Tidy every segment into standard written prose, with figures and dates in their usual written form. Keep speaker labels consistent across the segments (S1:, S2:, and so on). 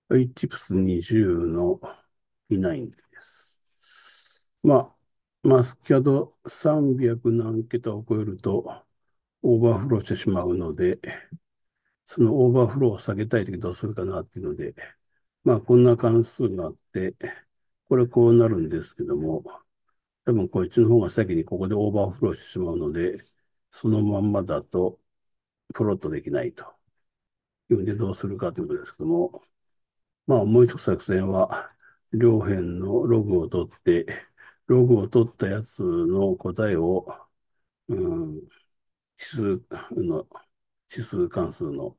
S1: はい、チプス20の P9 です。マスキャド300何桁を超えるとオーバーフローしてしまうので、そのオーバーフローを下げたいときどうするかなっていうので、こんな関数があって、これこうなるんですけども、多分こいつの方が先にここでオーバーフローしてしまうので、そのまんまだとプロットできないというんでどうするかということですけども、思いつく作戦は、両辺のログを取って、ログを取ったやつの答えを、うん、指数の、指数関数の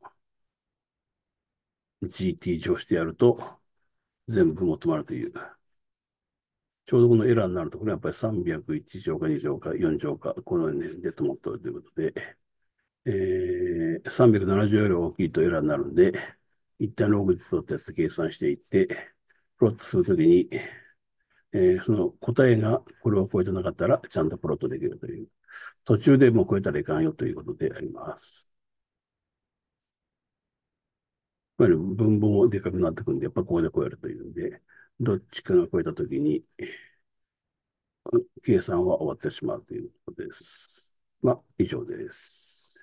S1: GT 乗してやると、全部求まるという。ちょうどこのエラーになると、これはやっぱり301乗か2乗か4乗か、この辺で止まってるということで、370より大きいとエラーになるんで、一旦ログで取ったやつで計算していって、プロットするときに、その答えがこれを超えてなかったら、ちゃんとプロットできるという。途中でもう超えたらいかんよということであります。やっぱり分母もでかくなってくるんで、やっぱここで超えるというんで、どっちかが超えたときに、計算は終わってしまうということです。以上です。